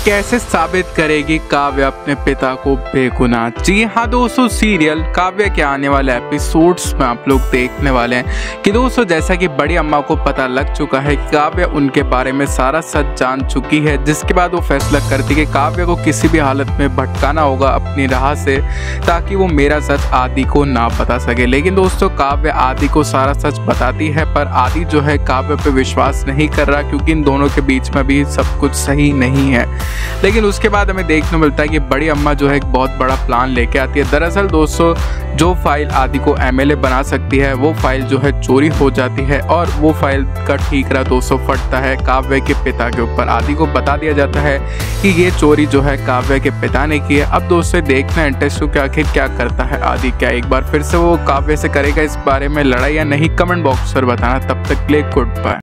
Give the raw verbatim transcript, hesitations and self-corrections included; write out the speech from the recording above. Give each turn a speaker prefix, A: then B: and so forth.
A: कैसे साबित करेगी काव्य अपने पिता को बेगुनाह। जी हाँ दोस्तों, सीरियल काव्य के आने वाले एपिसोड्स में आप लोग देखने वाले हैं कि दोस्तों जैसा कि बड़ी अम्मा को पता लग चुका है कि काव्य उनके बारे में सारा सच जान चुकी है, जिसके बाद वो फैसला करती है कि काव्य को किसी भी हालत में भटकाना होगा अपनी राह से, ताकि वो मेरा सच आदि को ना बता सके। लेकिन दोस्तों काव्य आदि को सारा सच बताती है, पर आदि जो है काव्य पे विश्वास नहीं कर रहा, क्योंकि इन दोनों के बीच में भी सब कुछ सही नहीं है। लेकिन उसके बाद हमें देखने मिलता है कि बड़ी अम्मा जो है एक बहुत बड़ा प्लान लेके आती है। दरअसल दोस्तों जो फाइल आदि को एमएलए बना सकती है वो फाइल जो है चोरी हो जाती है, और वो फाइल का ठीकरा दोस्तों फटता है काव्य के पिता के ऊपर। आदि को बता दिया जाता है कि ये चोरी जो है काव्य के पिता ने की है। अब दोस्तों देखना इंटरेस्ट हो कि आखिर क्या करता है आदि, क्या एक बार फिर से वो काव्य से करेगा इस बारे में लड़ाई या नहीं, कमेंट बॉक्स पर बताना। तब तक के लिए गुड बाय।